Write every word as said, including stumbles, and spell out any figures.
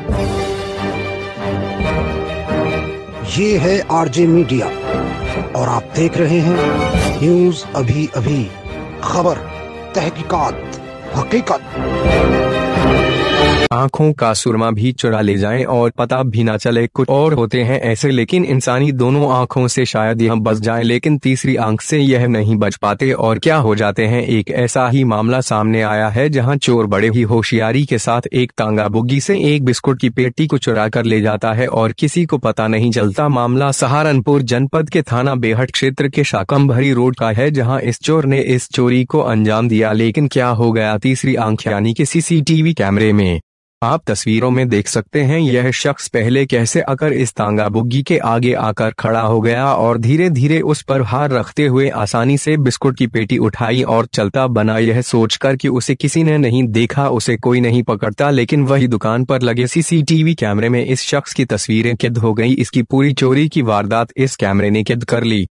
ये है RJ media और आप देख रहे हैं न्यूज अभी अभी, खबर, तहकीकात, हकीकत। आंखों का सुरमा भी चुरा ले जाएं और पता भी ना चले, कुछ और होते हैं ऐसे, लेकिन इंसानी दोनों आंखों से शायद यह बच जाएं, लेकिन तीसरी आंख से यह नहीं बच पाते और क्या हो जाते हैं। एक ऐसा ही मामला सामने आया है जहां चोर बड़े ही होशियारी के साथ एक तांगा बुग्गी से एक बिस्कुट की पेटी को चुरा कर ले जाता है और किसी को पता नहीं चलता। मामला सहारनपुर जनपद के थाना बेहट क्षेत्र के शाकंभरी रोड का है, जहां इस चोर ने इस चोरी को अंजाम दिया। लेकिन क्या हो गया तीसरी आंख यानी कि सीसीटीवी कैमरे में। आप तस्वीरों में देख सकते हैं यह शख्स पहले कैसे आकर इस तांगा बुग्गी के आगे आकर खड़ा हो गया और धीरे धीरे उस पर हाथ रखते हुए आसानी से बिस्कुट की पेटी उठाई और चलता बना, यह सोचकर कि उसे किसी ने नहीं देखा, उसे कोई नहीं पकड़ता। लेकिन वही दुकान पर लगे सीसीटीवी कैमरे में इस शख्स की तस्वीरें कैद हो गई। इसकी पूरी चोरी की वारदात इस कैमरे ने कैद कर ली।